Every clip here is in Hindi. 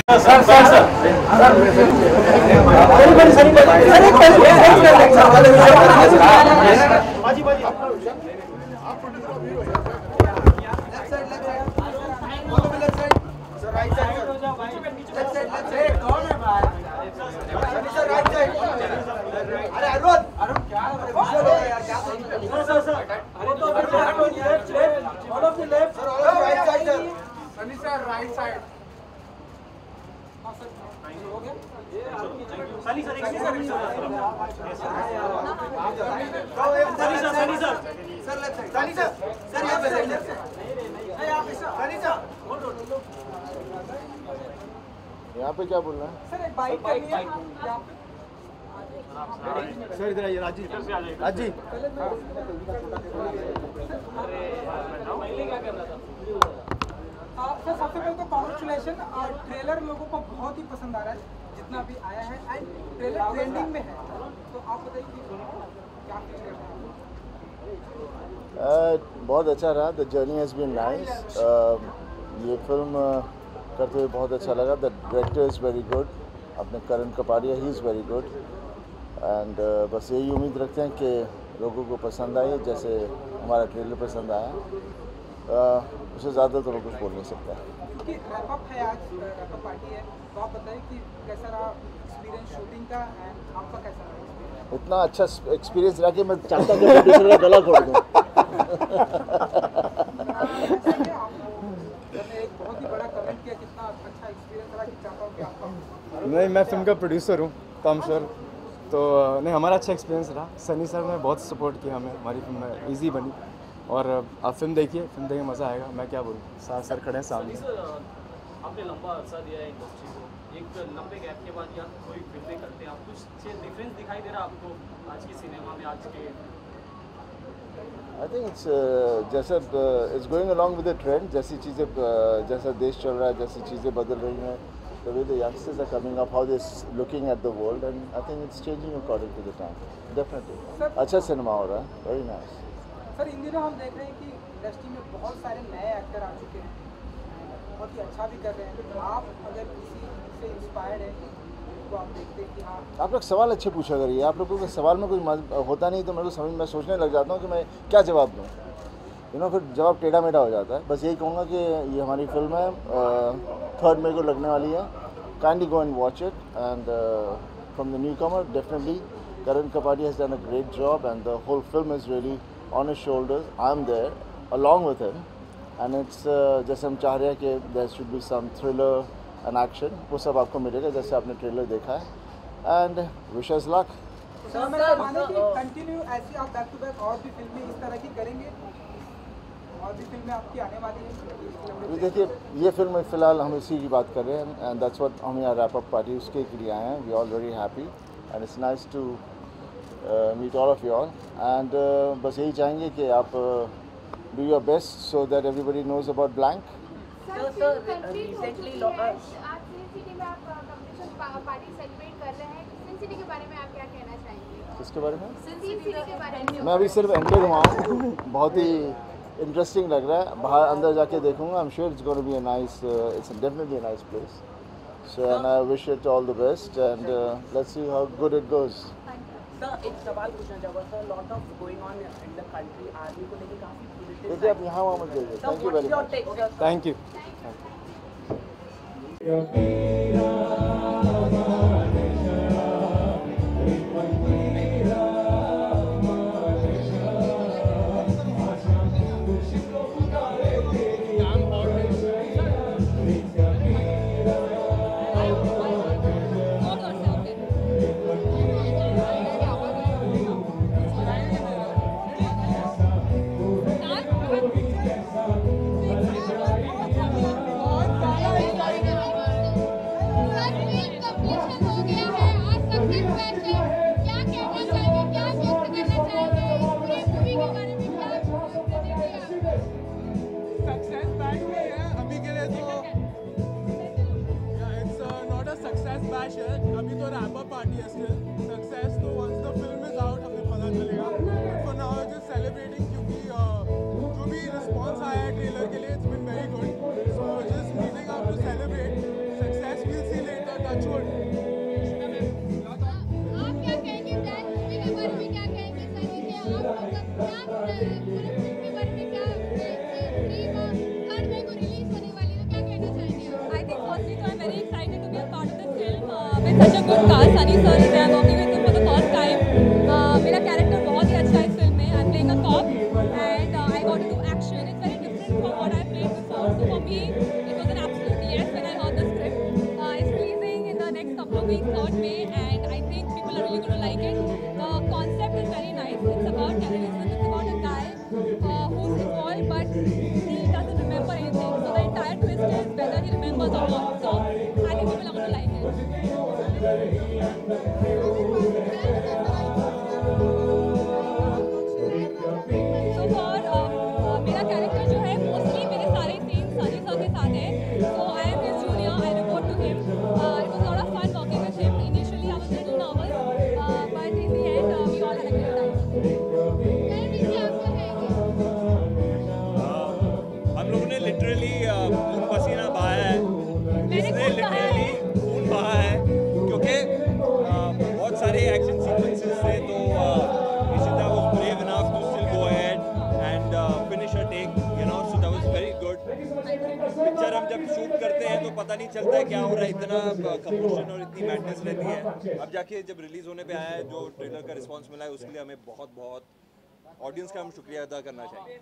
यहाँ पे क्या बोलना है सर? एक बाइक सर इधर आइए राजी राजी। सर सबसे पहले तो कॉन्ग्रेचुलेशन, ट्रेलर लोगों को बहुत ही पसंद आ रहा है जितना भी आया है, एंड ट्रेलर ट्रेंडिंग में है, तो आप बताइए क्या फील कर रहे हैं? बहुत अच्छा रहा। The journey has been nice. ये फिल्म करते हुए बहुत अच्छा लगा। The director is very good, अपने Karan Kapadia, he is very good. And बस यही उम्मीद रखते हैं कि लोगों को पसंद आए जैसे हमारा ट्रेलर पसंद आया। उससे ज़्यादा तो मैं कुछ बोल नहीं सकता। क्योंकि रैप अप है, आज रैप अप पार्टी है, तो आप बताइए कि कैसा रहा एक्सपीरियंस शूटिंग का, एंड आपका कैसा रहा एक्सपीरियंस? इतना अच्छा एक्सपीरियंस रहा कि मैं चाहता कि प्रोड्यूसर का गला खोल दूँ। एक बहुत ही बड़ा कमेंट किया, कितना अच्छा एक्सपीरियंस रहा कि चाहता हूँ कि आपका। नहीं, मैं फिल्म का प्रोड्यूसर हूँ काम सर, तो नहीं हमारा अच्छा एक्सपीरियंस रहा। सनी सर ने बहुत सपोर्ट किया हमें, हमारी फिल्म में ईजी बनी। और आप फिल्म देखिए, फिल्म देखिए मज़ा आएगा। मैं क्या बोलूँ, साथ सर खड़े हैं सामने। आपने लंबा अर्सा दिया है इंडस्ट्री को, एक लंबे गैप के बाद यार कोई फिल्में करते हैं, आप कुछ डिफरेंस दिखाई दे रहा है आपको आज की सिनेमा में? आज के आई थिंक इट्स जैसा it's going along with the trend. जैसी चीज़ें जैसा देश चल रहा है, जैसी चीज़ें बदल रही हैं, the way the youngsters are coming up, how they looking at the world, and I think it's changing according to the time. Definitely अच्छा सिनेमा हो रहा है, वेरी नाइस। सर इन दिनों हम देख रहे हैं कि इंडस्ट्री में बहुत सारे नए एक्टर आ चुके हैं, बहुत ही अच्छा भी कर रहे हैं। आप अगर किसी से इंस्पायर्ड हैं तो आप देखते हैं कि हाँ। आप लोग सवाल अच्छे पूछा करिए। आप लोगों के सवाल में कुछ होता नहीं तो मेरे को समझ में सोचने लग जाता हूँ कि मैं क्या जवाब दूँ। फिर जवाब टेढ़ा मेढ़ा हो जाता है। बस यही कहूँगा कि ये हमारी फिल्म है, 3 मई को लगने वाली है। Kindly go and watch it, and from the newcomer definitely Karan Kapadia has done a great job, and the whole film is really on his shoulders. I am there along with him, and it's जैसे हम चाह रहे हैं कि there should be some thriller and action, वो सब आपको मिलेगा जैसे आपने ट्रेलर देखा है, and wish us luck. Sir मैं माने कि कंटिन्यू ऐसी आप बैक टू बैक और भी फिल्में इस तरह की करेंगे, और भी फिल्में आपकी आने वाली हैं? देखिए ये फिल्म फ़िलहाल हम इसी की बात कर रहे हैं, एंड दैट्स व्हाट हम यहाँ रैप अप पार्टी उसके लिए आए हैं। We all very happy and it's nice to meet all of you all, and बस यही चाहेंगे कि आप do your best so that everybody knows about Blank. Sir recently आप सिन सिटी में आप कम्युनिकेशन पार्टी सेलिब्रेट कर रहे हैं, सिन सिटी के बारे में आप क्या कहना चाहेंगे? किसके बारे में? सिन सिटी के बारे में। मैं अभी सिर्फ एंट्री घुमा हूँ, बहुत ही इंटरेस्टिंग लग रहा है। बाहर अंदर जाके देखूंगा। I'm sure it's going to be a nice, it's definitely a nice place. So and I wish it all the best, and let's see how good it goes. Sir एक सवाल पूछना चाहूँगा sir, lot of going on in the country, army को लेकर काफ़ी पॉजिटिव। देखिए आप यहाँ वहाँ मत जाइए। Thank you very much. Thank you. अभी तो रैप अप पार्टी है स्टिल। सक्सेस तो once the film is out हमें पता चलेगा। फॉर नाउ जस्ट सेलिब्रेटिंग, क्योंकि जो भी रिस्पॉन्स आया है ट्रेलर के लिए, it's been very good. So just meeting out to celebrate success. good cast. Sunny sir is there, working with him for the first time. मेरा character बहुत ही अच्छा है इस film में. I'm playing a cop and I got to do action. It's very different from what I played before. So for me, it was an absolute yes when I heard the script. It's releasing in the next couple of weeks, 3rd May, and I think people are really going to like it. The concept is very nice. It's about terrorism. It's about a guy who's involved, but he doesn't remember anything. So the entire twist is whether he remembers or not. So I think people are going to like it. So for मेरा character जो है mostly मेरे सारे scenes सनी सर के साथ है. So I am his junior. I report to him. It was a lot of fun working with him. Initially I was a little nervous, but in the end we all had a great time. हम लोगों ने लिटरली खून पसीना बहाया है. इसने लिटरली खून बहा है क्योंकि बहुत सारे एक्शन सीक्वेंसेस थे तो Ishita was brave enough to still go ahead and finish a take you know so that was very good. Picture हम जब शूट करते हैं तो पता नहीं चलता है क्या हो रहा है, इतना कंपोजिशन और इतनी मैडनेस रहती है. अब जाके जब रिलीज होने पे आया है जो ट्रेलर का रिस्पांस मिला है उसके लिए हमें बहुत बहुत ऑडियंस का हम शुक्रिया अदा करना चाहिए.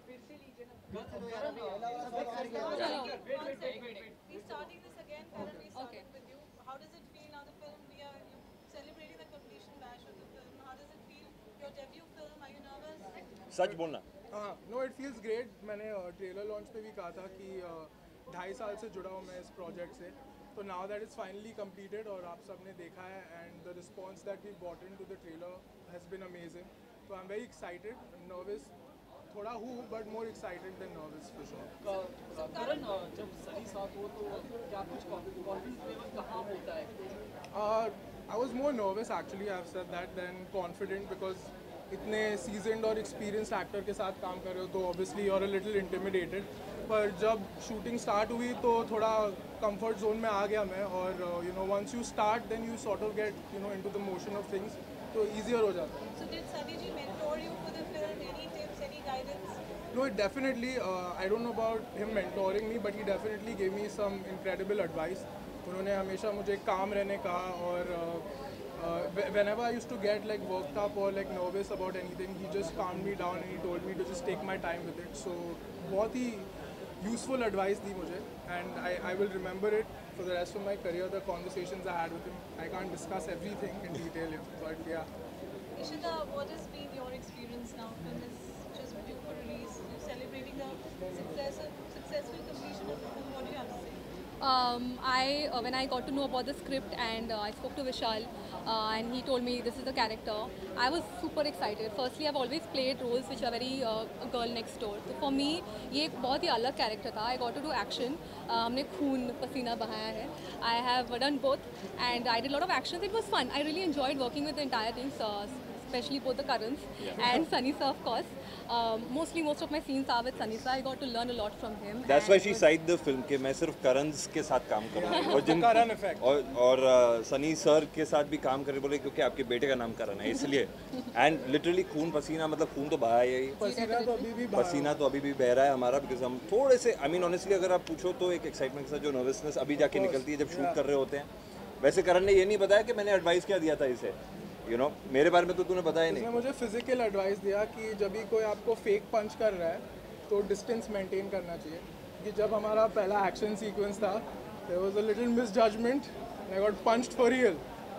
Starting this again, Karan, we started with you. How does it feel now? The film, we are celebrating the completion bash of the film. How does it feel? Your debut film. Are you nervous? सच बोलना. हाँ, नो इट फील्स ग्रेट. मैंने ट्रेलर लॉन्च पे भी कहा था कि 2.5 साल से जुड़ा हूँ मैं इस प्रोजेक्ट से. तो now that is finally completed और आप सब ने देखा है and the response that we bought in to the trailer has been amazing. तो I am very excited, nervous थोड़ा हूँ but more excited than nervous for sure. Karan जब सनी साथ हो तो क्या कुछ कॉन्फिडेंस लेवल कहाँ होता है? I was more nervous actually, I've said that, than confident because इतने seasoned और experienced actor के साथ काम कर रहे हो तो obviously you're a little intimidated. पर जब shooting start हुई तो थोड़ा comfort zone में आ गया मैं और you know once you start then you sort of get you know into the motion of things तो easier हो जाता है. So did Sunny ji mentor you for the film? Any tips, any guidance? No, it definitely. I don't know about him mentoring me, but he definitely gave me some incredible advice. उन्होंने हमेशा मुझे काम रहने का और whenever I used to get like worked up or like nervous about anything, he just calmed me down and he told me to just take my time with it. So बहुत ही useful advice दी मुझे and I will remember it for the rest of my career. The conversations I had with him, I can't discuss everything in detail here, but yeah. Ishita, what has been your experience now? Film is just due for release. You're celebrating the successful completion of the film. What do you have to say? When I got to know about the script and I spoke to Vishal and he told me this is the character, I was super excited. Firstly, I've always played roles which are very girl next door. So for me, ये एक बहुत ही अलग character था. I got to do action. हमने खून पसीना बहाया है. I have done both and I did a lot of actions. It was fun. I really enjoyed working with the entire team, especially both the Karans and Sunny sir, of course. Most of my scenes are with Sunny sir. I got to learn a lot from him. That's why she signed the film कि मैं सिर्फ करण के साथ काम करूँ और जिन करण effect. और सनी सर के साथ भी काम करे बोले क्योंकि आपके बेटे का नाम करण है इसलिए. एंड लिटरली खून पसीना मतलब खून तो बहा है ही. पसीना तो अभी भी बह रहा है हमारा बिकॉज हम थोड़े से आई मीन ऑनेस्टली अगर आप पूछो तो एक एक्साइटमेंट के साथ जो नर्वसनेस अभी जाके निकलती है जब शूट कर रहे होते हैं. वैसे करण ने ये नहीं बताया कि मैंने एडवाइस क्या दिया था इसे. You know, मेरे बारे में तो तूने बताया नहीं. उसने मुझे फिजिकल एडवाइस दिया कि जब भी कोई आपको फेक पंच कर रहा है तो डिस्टेंस मेंटेन करना चाहिए. कि जब हमारा पहला एक्शन सीक्वेंस था there was a little misjudgement and I got punched for real.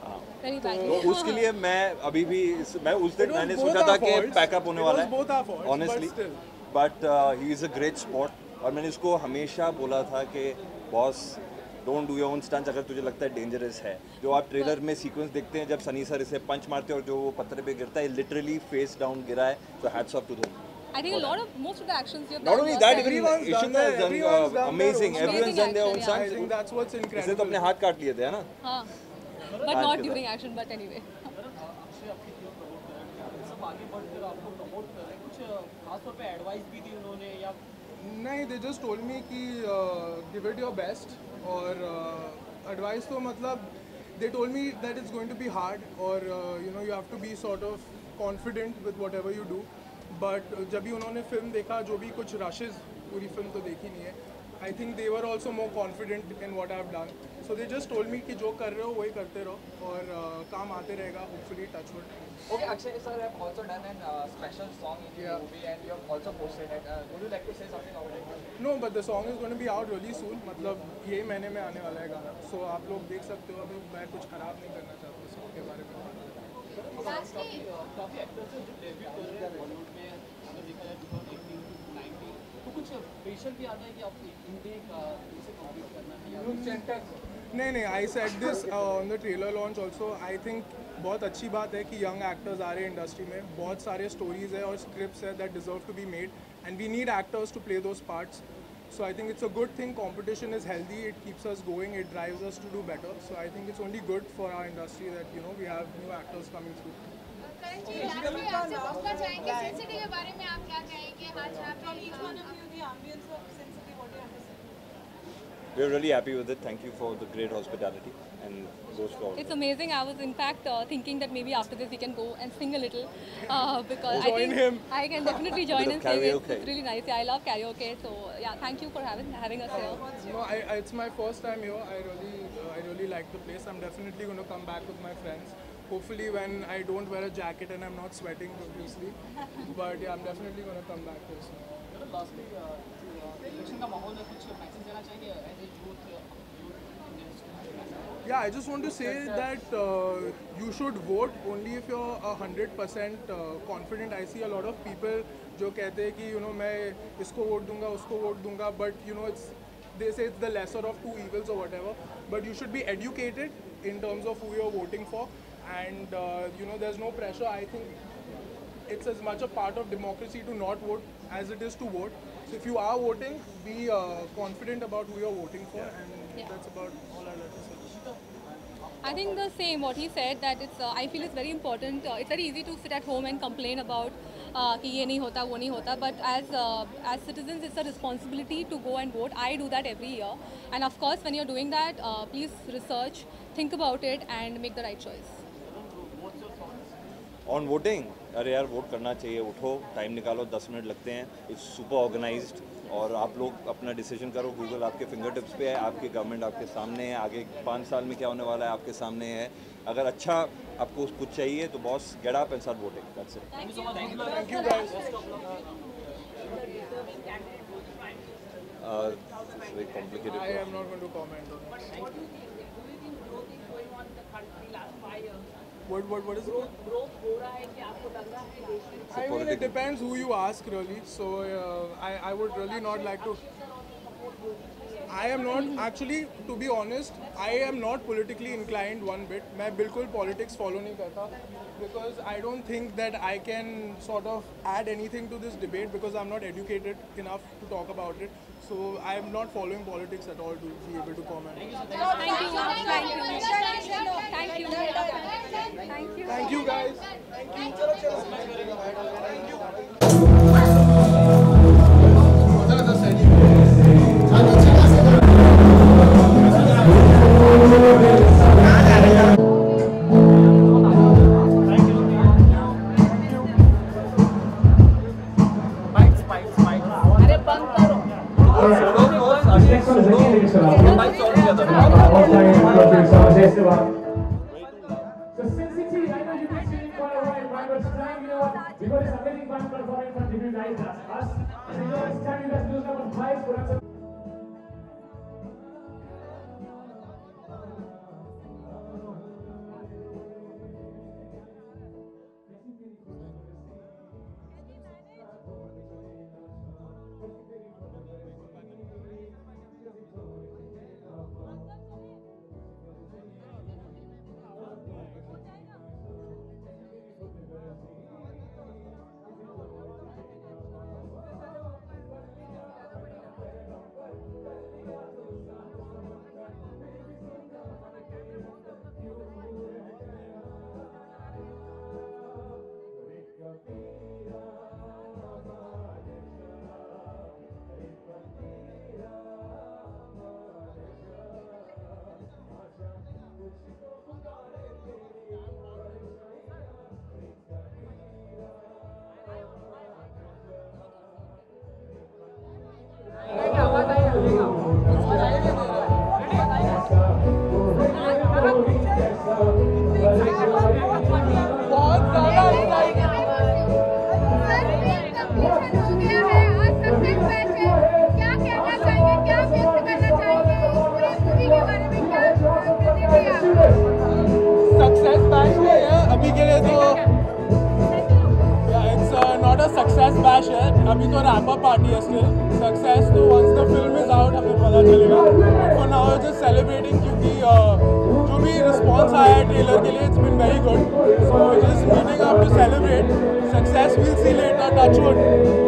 तो उसके लिए मैं अभी भी मैं उस दिन मैंने सोचा था कि पैकअप होने वाला है honestly but he is a great spot और मैंने इसको हमेशा बोला था कि boss don't do your own stunts अगर तुझे लगता है डेंजरस है. जो आप ट्रेलर में सीक्वेंस देखते हैं जब सनी सर इसे पंच मारते हैं और जो वो पत्थर पे गिरता है लिटरली फेस डाउन गिरा है. So hats off to them. I think most of the actions you've not done. only that, everyone's done amazing. Everyone's done their own stunts. I think that's what's incredible. इसने तो अपने हाथ काट लिए थे है ना. हाँ. But not during action. But anyway. सब आगे बढ़कर आपको प्रमोट कर रहे हैं. कुछ खास तौर पे एडवाइस भी दी उन्होंने या नहीं, they just told me कि give it your best और एडवाइस तो मतलब they told me that it's going to be hard और you know you have to be sort of confident with whatever you do. But जब भी उन्होंने फिल्म देखा जो भी कुछ रशेस पूरी फिल्म तो देखी नहीं है. I think they were also more confident in what I've done. So they just told me कि जो कर रहे हो वही करते रहो और काम आते रहेगा, hopefully, touch wood. Okay, Akshay sir have also done a special song in the movie and you have also posted it. Would you like to say something about it? No, but the song is going to be out really soon. मतलब यही महीने में आने वाला है गाना. So आप लोग देख सकते हो. अभी मैं कुछ खराब नहीं करना चाहता सॉन्ग के बारे में. काफ़ी एक्टर्स हैं जो डेब्यू कर रहे हैं बॉलीवुड में, अगर देखा जाए 2018 to 19, तो कुछ प्रेशर भी आता है कि आप इनसे कॉम्पीट करना है या नहीं, I said this on the trailer launch also. I think बहुत अच्छी बात है कि यंग एक्टर्स आ रहे हैं इंडस्ट्री में. बहुत सारे स्टोरीज है और स्क्रिप्ट्स है that deserve to be made and we need actors to play those parts. So I think it's a good thing. Competition is healthy. It keeps us going. It drives us to do better. So I think it's only good for our industry that we have new actors coming through. Karan ji, last में आपसे पूछना चाहेंगे सिन सिटी के बारे में आप क्या कहेंगे? आज यहाँ From each one पे of you, the ambience of Sin City, what do you have to say? We're really happy with it. Thank you for the great hospitality and goes for all. It's amazing. I was in fact thinking that maybe after this we can go and sing a little because I Join think him. I can definitely join Bit of and sing. karaoke. It's really nice. Yeah, I love karaoke. So yeah, thank you for having us here. No, it's my first time here. I really like the place. I'm definitely going to come back with my friends. Hopefully when I don't wear a jacket and I'm not sweating profusely. But yeah, I'm definitely going to come back here soon. Lastly election का माहौल में कुछ मैसेज देना चाहेंगे as a youth? Yeah, I just want to say that you should vote only if you're 100% confident. I see a lot of people जो कहते हैं कि मैं इसको वोट दूंगा उसको वोट दूंगा, but they say it's the lesser of two evils or whatever. But you should be educated in terms of who you're voting for, and there's no pressure. I think it's as much a part of democracy to not vote as it is to vote. So if you are voting, be confident about who you're voting for, and that's about all I'd like to say. I think the same what he said, that it's I feel it's very important. It's very easy to sit at home and complain about कि ये नहीं होता वो नहीं होता, but as citizens it's a responsibility to go and vote. I do that every year, and of course when you're doing that, please research, think about it and make the right choice. On voting, अरे यार वोट करना चाहिए. उठो, टाइम निकालो, 10 मिनट लगते हैं. इट्स सुपर ऑर्गेनाइज्ड और आप लोग अपना डिसीजन करो. गूगल आपके फिंगर टिप्स पे है, आपकी गवर्नमेंट आपके सामने है, आगे 5 साल में क्या होने वाला है आपके सामने है. अगर अच्छा आपको कुछ चाहिए तो boss get up and start voting. That's it. Thank you guys. It's very complicated. I am not going to comment on it. What do you think? Do you think growth is going on in the country last 5 years? What is it? Growth हो रहा है कि आपको लग रहा है देश में? I mean, it depends who you ask, really. So I would really not like to. I am not actually, to be honest, I am not politically inclined one bit. मैं बिल्कुल politics follow नहीं करता, because I don't think that I can sort of add anything to this debate because I'm not educated enough to talk about it. So I am not following politics at all to be able to comment. Thank you guys. अरे बंद करो. So Sin City, I know you've been singing for a while, but it's time, we got this amazing band performing from you guys, us. And it's time you guys do some vibes for us. Success bash है, अभी तो रैप अप पार्टी है स्टिल। सक्सेस तो once the film is out हमें पता चलेगा। फॉर नाउ जस्ट सेलिब्रेटिंग क्योंकि जो भी रिस्पॉन्स आया है ट्रेलर के लिए it's been very good, so just meeting up to celebrate success. Will see later, touch wood.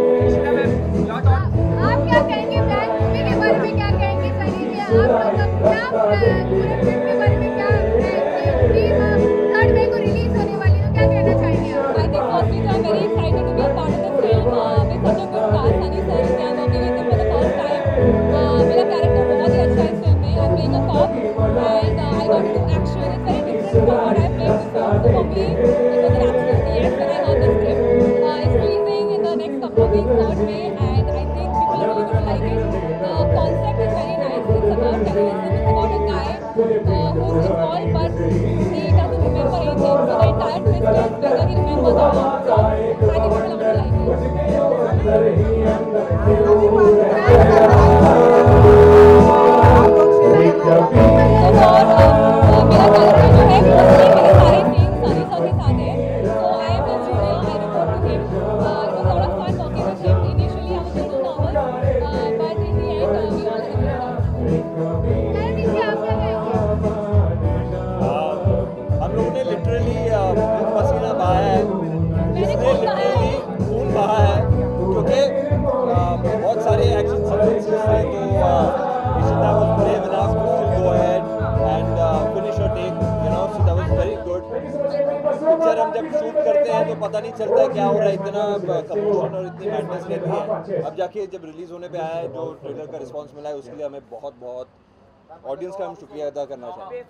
आप क्या कहेंगे ब्लैक मूवी के बारे में, क्या कहेंगे सनी जी? आप मतलब क्या पूरे फिल्म के बारे में क्या है कि 3rd मई को रिलीज होने वाली है, तो क्या कहना चाहेंगे आप? I think firstly, I'm very excited to be a part of the film with such a good cast. Sunny sir is here working with him for the first time. मेरा कैरेक्टर बहुत ही अच्छा है इस फिल्म में. I'm playing a cop and I got to do action. It's very different from what I've played before. So for me, it was an absolute yes when I heard the script. It's releasing in the next couple of weeks, 3rd May, and I think people are really going to like it. The concept is very nice. It's about terrorism. It's about a guy who's involved but he doesn't remember anything. So the entire twist is whether he remembers or not. So I think people are going to like हम लोगों ने लिटरली पसीना बहाया है, इसने लिटरली खून बहा है, क्योंकि बहुत सारे एक्शन सीक्वेंसेस थे, तो Ishita was brave enough to still go ahead and finish her take, you know, so that was very good. Picture हम जब शूट करते हैं तो पता नहीं चलता है क्या हो रहा है, इतना कम्पोजिशन और इतनी मैडनेस रहती है। अब जाके जब रिलीज होने पे आया है, जो ट्रेलर का रिस्पांस मिला है, उसके लिए हमें बहुत बहुत ऑडियंस का हम शुक्रिया अदा करना चाहेंगे।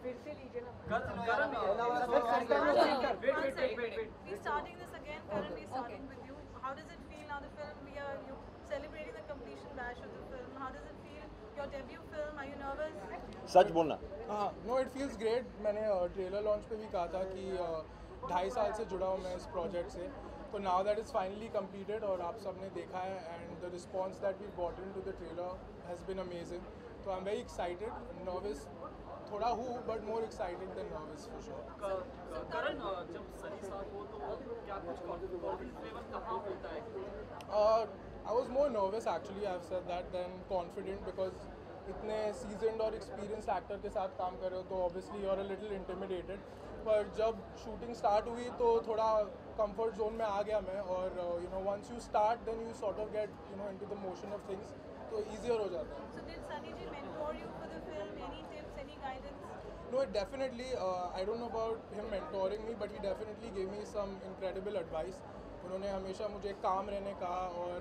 We're starting this again. Karan, we're starting with you. How does it feel now? The film, you celebrating the completion bash of the film. How does it feel? Your debut film. Are you nervous? सच बोलना। हाँ, नो इट फील्स ग्रेट। मैंने ट्रेलर लॉन्च पे भी कहा था कि 2.5 साल से जुड़ा हूँ मैं इस प्रोजेक्ट से, तो now that is finally completed और आप सब ने देखा है, and the response that we got in to the trailer has been amazing. तो I am very excited, nervous थोड़ा हूँ, but more excited than nervous for sure. Karan, जब सनी साहब हो तो क्या कुछ कॉन्फिडेंस लेवल कहाँ होता है? I was more nervous actually, I've said that, than confident, because इतने सीजनड और एक्सपीरियंस एक्टर के साथ काम कर रहे हो तो obviously you are a little intimidated. पर जब शूटिंग स्टार्ट हुई तो थोड़ा कंफर्ट जोन में आ गया मैं, और you know once you start then you sort of get you know into the motion of things, तो ईजियर हो जाता है। So did Sunny ji mentor you for the film? Any tips, any guidance? No, it definitely, I don't know about him mentoring me, but he definitely gave me some incredible advice. उन्होंने हमेशा मुझे काम रहने का,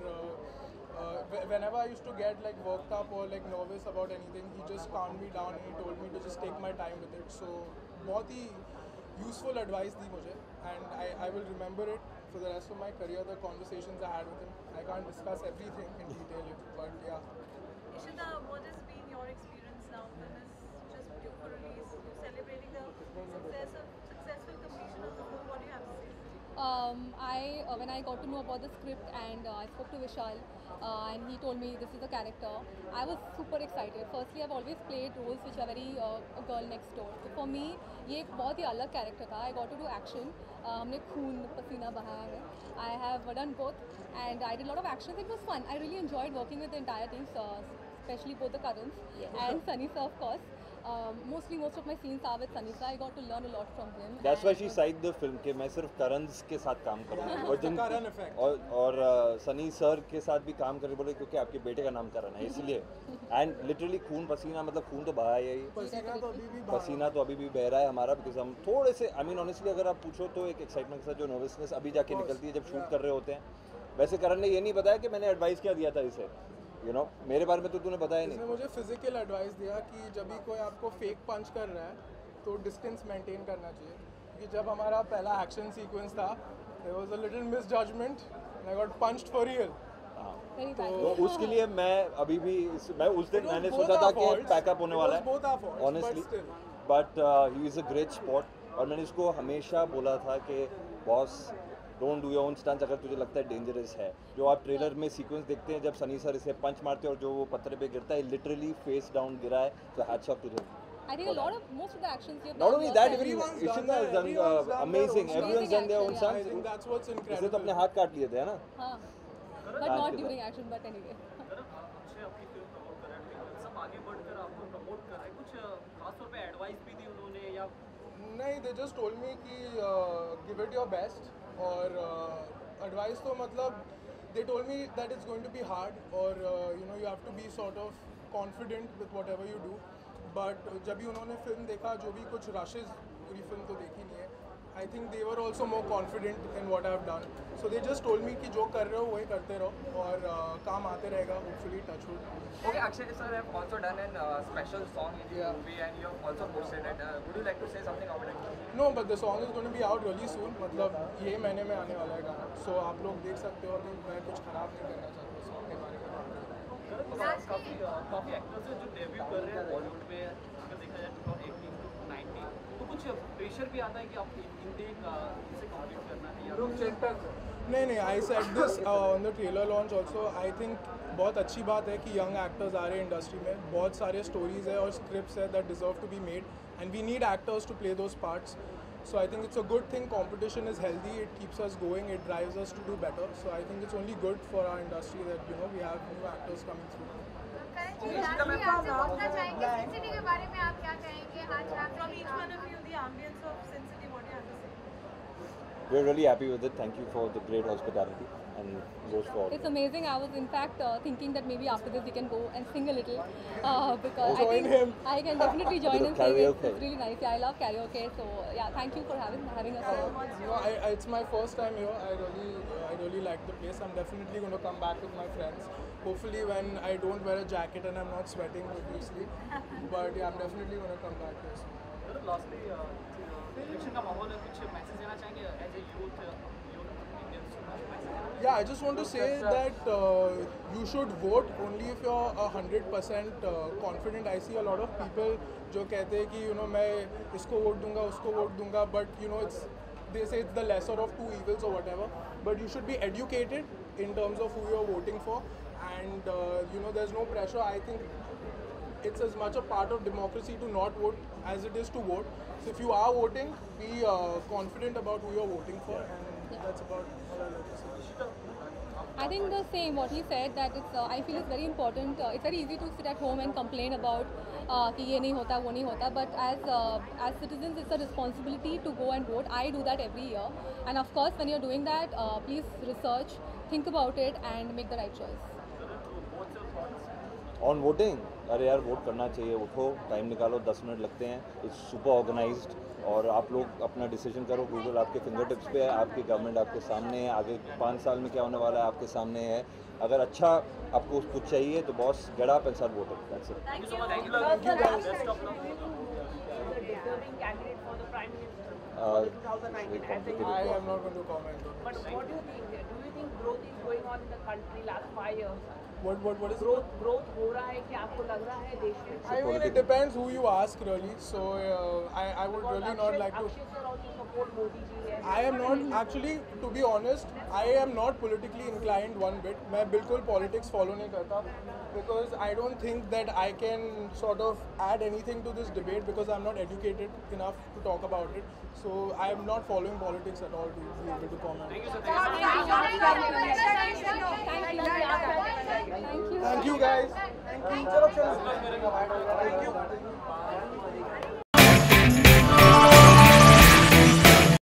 और whenever I used to get like worked up or like nervous about anything, he just calmed me down and he told me to just take my time with it. So बहुत ही useful advice दी मुझे, and I will remember it for the rest of my career, the conversations I had with him. I can't discuss everything in detail, but yeah. Ishita, what has been your experience now? Film is just due for release. You're celebrating the successful completion of the film. What do you have to say? When I got to know about the script and I spoke to Vishal and he told me this is the character, I was super excited. Firstly, I've always played roles which are very a girl next door. So for me, ये एक बहुत ही अलग character था. I got to do action. हमने खून पसीना बहाया है. I have done both and I did a lot of actions. It was fun. I really enjoyed working with the entire team, especially both the Karuns and Sunny sir, of course. Most of my scenes are with Sunny sir. I got to learn a lot from him. That's why she signed the film कि मैं सिर्फ करण के साथ काम करूँगा और सनी सर के साथ भी काम करें, बोले क्योंकि आपके बेटे का नाम करण है इसलिए। एंड लिटरली खून पसीना, मतलब खून तो बहा है ही, पसीना तो अभी भी बह रहा है हमारा, बिकॉज हम थोड़े से आई मीन ऑनेस्टली अगर आप पूछो तो एक एक्साइटमेंट के साथ जो नर्वसनेस अभी जाके निकलती है जब शूट कर रहे होते हैं। वैसे करण ने ये नहीं बताया कि मैंने एडवाइस क्या दिया था इसे, यू नो मेरे बारे में तो तूने बताया नहीं। मुझे फिजिकल एडवाइस दिया कि जब भी कोई आपको फेक पंच कर रहा है तो डिस्टेंस मेंटेन करना चाहिए, क्योंकि जब हमारा पहला एक्शन सीक्वेंस था there was a little misjudgement and I got punched for real. तो उसके लिए मैं अभी भी मैं उस दिन मैंने सोचा था कि पैकअप होने वाला है honestly, but he is a great spot. और मैंने इसको हमेशा बोला था कि boss don't do your own stunts अगर तुझे लगता है डेंजरस है। जो आप ट्रेलर में सीक्वेंस देखते हैं जब सनी सर इसे पंच मारते हैं और जो वो पत्थर पे गिरता है, लिटरली फेस डाउन गिरा है, तो hats off to them. I think most of the actions you've Not done only that, even yourself. Ishita has done amazing. Everyone's done their own stunts. That's what's incredible. इसे तो अपने हाथ काट लिए थे, है ना? हाँ. but not during action. But anyway. Akshay अपनी फिल्म प्रमोट कर रहे हैं, सब आगे बढ़कर आपको प्रमोट कर रहे हैं, कुछ खासतौर पे एडवाइस भी दी उन्होंने या नहीं, दे जस्ट टोल्ड मी कि गिव इट योर बेस्ट, और एडवाइस तो मतलब they told me that it's going to be hard, और you know you have to be sort of confident with whatever you do, but जब भी उन्होंने फिल्म देखा, जो भी कुछ रशेज, पूरी फिल्म तो देखी नहीं है, I think they were also more confident in what I have done, so they just told me कि जो कर रहे हो वही करते रहो, और काम आते रहेगा, hopefully, touch wood. Okay, Akshay sir have also done a special song in the movie, and you have also posted it. Would you like to say something about it? No, but the song is going to be out really soon. मतलब ये महीने में आने वाला है गाना, so आप लोग देख सकते हो. अभी मैं कुछ खराब नहीं करना चाहता सॉन्ग के बारे में. काफ़ी एक्टर्स हैं जो डेब्यू कर रहे हैं बॉलीवुड में, अगर देखा जाए 2018 to 19, तो कुछ प्रेशर भी आता है कि आप इनटेक इनसे कम्पीट करना है या नहीं, I said this on the trailer launch also. I think बहुत अच्छी बात है कि यंग एक्टर्स आ रहे हैं इंडस्ट्री में. बहुत सारे स्टोरीज है और स्क्रिप्ट्स है that deserve to be made, and we need actors to play those parts. So I think it's a good thing. Competition is healthy. It keeps us going. It drives us to do better. So I think it's only good for our industry that we have new actors coming through. आपसे पूछना चाहेंगे सिन सिटी के बारे में, आप क्या कहेंगे आज रात From each one of you, the ambience of Sin City, what do you have to say? We're really happy with it. Thank you for the great hospitality, and goes for all. It's amazing. I was in fact thinking that maybe after this we can go and sing a little because I Join think him. I can definitely join and sing. Karaoke. It's really nice. Yeah, I love karaoke. So yeah, thank you for having us here. No, it's my first time here. I really like the place. I'm definitely going to come back with my friends. Hopefully when I don't wear a jacket and I'm not sweating profusely. But yeah, I'm definitely going to come back here soon. Lastly election का माहौल है, कुछ मैसेज देना चाहेंगे as a youth Indians message? Yeah, I just want to say that you should vote only if you're 100% confident. I see a lot of people जो कहते हैं कि मैं इसको वोट दूंगा, उसको वोट दूंगा, but they say it's the lesser of two evils or whatever. But you should be educated in terms of who you're voting for, and there's no pressure. I think it's as much a part of democracy to not vote as it is to vote. So if you are voting, be confident about who you're voting for, and that's about all I like to say. I think the same what he said, that it's I feel it's very important. It's very easy to sit at home and complain about कि ये नहीं होता, वो नहीं होता, but as citizens it's a responsibility to go and vote. I do that every year, and of course when you're doing that, please research, think about it and make the right choice. On voting, अरे यार वोट करना चाहिए, उठो, टाइम निकालो, 10 मिनट लगते हैं. इट्स सुपर ऑर्गेनाइज्ड, और आप लोग अपना डिसीजन करो. गूगल आपके फिंगर टिप्स पे है, आपकी गवर्नमेंट आपके सामने है, आगे 5 साल में क्या होने वाला है आपके सामने है. अगर अच्छा आपको कुछ चाहिए तो boss get up and start voting. That's it. Thank you guys. Deserving candidate for the Prime Minister for the 2019 as a I am not going to comment on But this. what do you think? Do you think growth is going on in the country last 5 years? What is Growth हो रहा है कि आपको लग रहा है देश में? I mean, it depends who you ask really. So I would really not like to. Akshay sir also support Modi ji. I am not actually, to be honest, I am not politically inclined one bit. मैं बिल्कुल politics follow नहीं करता, because I don't think that I can sort of add anything to this debate because I'm not educated enough to talk about it. So I am not following politics at all to be able to comment. Thank you. Thank you guys. Thank you.